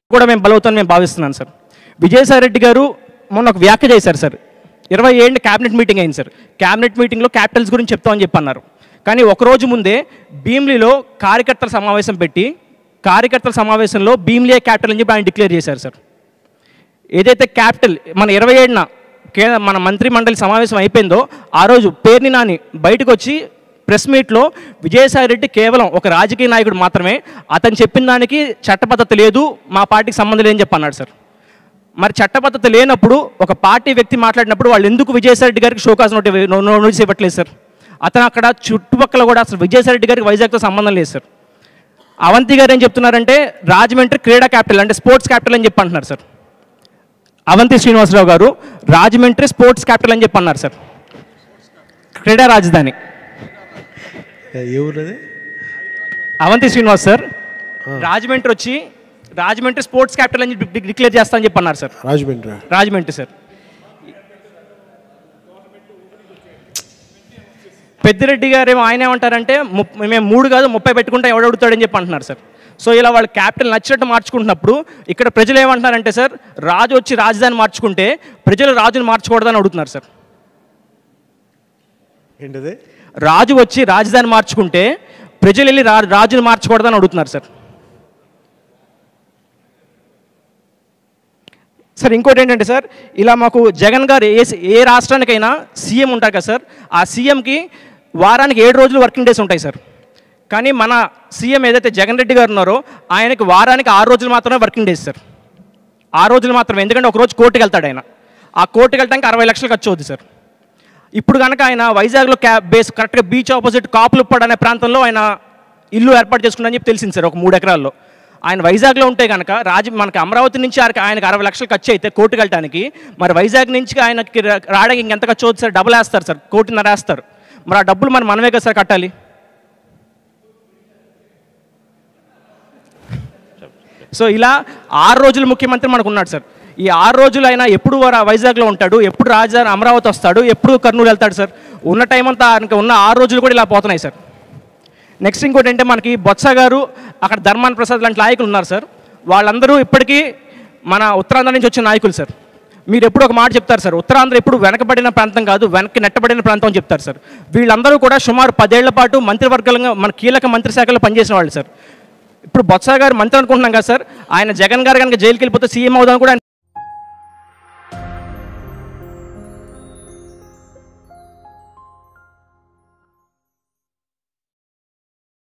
కూడా మేము బలవుతామని మేము భావిస్తున్నాను సార్. విజయసాయి రెడ్డి గారు మొన్న ఒక వ్యాఖ్య చేశారు సార్. 27 క్యాబినెట్ మీటింగ్ అయింది సార్. క్యాబినెట్ మీటింగ్లో క్యాపిటల్స్ గురించి చెప్తామని చెప్పి అన్నారు. కానీ ఒకరోజు ముందే భీమ్లీలో కార్యకర్తల సమావేశం పెట్టి కార్యకర్తల సమావేశంలో భీమ్లీయే క్యాపిటల్ అని చెప్పి ఆయన డిక్లేర్ చేశారు సార్. ఏదైతే క్యాపిటల్ మన 27న మన మంత్రి మండలి సమావేశం అయిపోయిందో ఆ రోజు పేర్ని నాని బయటకు వచ్చి ప్రెస్ మీట్లో విజయసాయి రెడ్డి కేవలం ఒక రాజకీయ నాయకుడు మాత్రమే, అతను చెప్పిన దానికి చట్టబద్ధత లేదు, మా పార్టీకి సంబంధం లేదని చెప్పి అన్నాడు సార్. మరి చట్టబద్ధత లేనప్పుడు ఒక పార్టీ వ్యక్తి మాట్లాడినప్పుడు వాళ్ళు ఎందుకు విజయసాయి రెడ్డి గారికి షోకాజ్ నోటీస్ ఇవ్వట్లేదు సార్? అతను అక్కడ చుట్టుపక్కల కూడా అసలు విజయసాయి రెడ్డి గారికి వైజాగ్తో సంబంధం లేదు సార్. అవంతి గారు ఏం చెప్తున్నారంటే రాజమండ్రి క్రీడా క్యాపిటల్ అంటే స్పోర్ట్స్ క్యాపిటల్ అని చెప్పి అంటున్నారు సార్. అవంతి శ్రీనివాసరావు గారు రాజమండ్రి స్పోర్ట్స్ క్యాపిటల్ అని చెప్పి అన్నారు సార్. క్రీడా రాజధాని అవంతి శ్రీనివాస్ సార్ రాజమండ్రి వచ్చి రాజమండ్రి స్పోర్ట్స్ క్యాపిటల్ అని డిక్లేర్ చేస్తా అని చెప్పి అన్నారు సార్. రాజమండ్రి సార్. పెద్దిరెడ్డి గారు ఏమో ఆయన ఏమంటారంటే మేము 3 కాదు 30 పెట్టుకుంటే ఎవడడుగుతాడని చెప్పి అంటున్నారు సార్. సో ఇలా వాళ్ళు క్యాపిటల్ నచ్చినట్టు మార్చుకుంటున్నప్పుడు ఇక్కడ ప్రజలు ఏమంటున్నారంటే సార్ రాజు వచ్చి రాజధాని మార్చుకుంటే ప్రజలు రాజుని మార్చకూడదని అడుగుతున్నారు సార్. ఏంటది? రాజు వచ్చి రాజధాని మార్చుకుంటే ప్రజలు వెళ్ళి రాజుని మార్చకూడదని అడుగుతున్నారు సార్. సార్ ఇంకోటి ఏంటంటే సార్ ఇలా మాకు జగన్ గారు ఏ రాష్ట్రానికైనా సీఎం ఉంటారు కదా సార్, ఆ సీఎంకి వారానికి 7 రోజులు వర్కింగ్ డేస్ ఉంటాయి సార్. కానీ మన సీఎం ఏదైతే జగన్ రెడ్డి గారు ఉన్నారో ఆయనకి వారానికి 6 రోజులు మాత్రమే వర్కింగ్ డేస్ సార్. 6 రోజులు మాత్రమే. ఎందుకంటే ఒకరోజు కోర్టుకు వెళ్తాడు ఆయన. ఆ కోర్టుకు వెళ్ళడానికి 60 లక్షలు ఖర్చు అవుతుంది సార్. ఇప్పుడు కనుక ఆయన వైజాగ్లో కరెక్ట్గా బీచ్ ఆపోజిట్ కాపులుప్పాడు అనే ప్రాంతంలో ఆయన ఇల్లు ఏర్పాటు చేసుకుంటారని చెప్పి తెలిసింది సార్. ఒక 3 ఎకరాల్లో ఆయన వైజాగ్లో ఉంటే కనుక మనకి అమరావతి నుంచి ఆయనకి 60 లక్షలు ఖర్చు అయితే కోర్టుకు వెళ్ళడానికి, మరి వైజాగ్ నుంచి ఆయనకి రావడానికి ఇంకెంత ఖర్చు అవుతుంది సార్? డబ్బులు వేస్తారు సార్, 1.5 కోటి వేస్తారు. మరి ఆ డబ్బులు మనమే కదా సార్ కట్టాలి. సో ఇలా 6 రోజులు ముఖ్యమంత్రి మనకు ఉన్నాడు సార్. ఈ 6 రోజులు అయినా ఎప్పుడు వైజాగ్లో ఉంటాడు, ఎప్పుడు రాజధాని అమరావతి వస్తాడు, ఎప్పుడు కర్నూలు వెళ్తాడు సార్? ఉన్న టైం అంతా ఆయనకి ఉన్న 6 రోజులు కూడా ఇలా పోతున్నాయి సార్. నెక్స్ట్ ఇంకోటి అంటే మనకి బొత్స గారు అక్కడ ధర్మాన ప్రసాద్ లాంటి నాయకులు ఉన్నారు సార్. వాళ్ళందరూ ఇప్పటికీ మన ఉత్తరాంధ్ర నుంచి వచ్చిన నాయకులు సార్. మీరు ఎప్పుడు ఒక మాట చెప్తారు సార్, ఉత్తరాంధ్ర ఎప్పుడు వెనకబడిన ప్రాంతం కాదు, వెనక్కి నెట్టబడిన ప్రాంతం అని చెప్తారు సార్. వీళ్ళందరూ కూడా సుమారు 10 ఏళ్ల పాటు మంత్రివర్గంగా మన కీలక మంత్రి శాఖలో పనిచేసిన వాళ్ళు సార్. ఇప్పుడు బొత్స గారు మంత్రి అనుకుంటున్నాం కదా సార్, ఆయన జగన్ గారు కనుక జైలుకి వెళ్ళిపోతే సీఎం అవుదాం కూడా